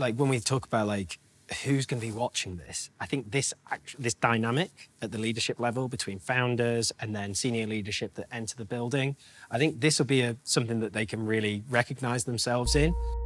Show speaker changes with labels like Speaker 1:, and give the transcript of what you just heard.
Speaker 1: like when we talk about like who's going to be watching this, I think this dynamic at the leadership level between founders and then senior leadership that enter the building, I think this will be something that they can really recognize themselves in.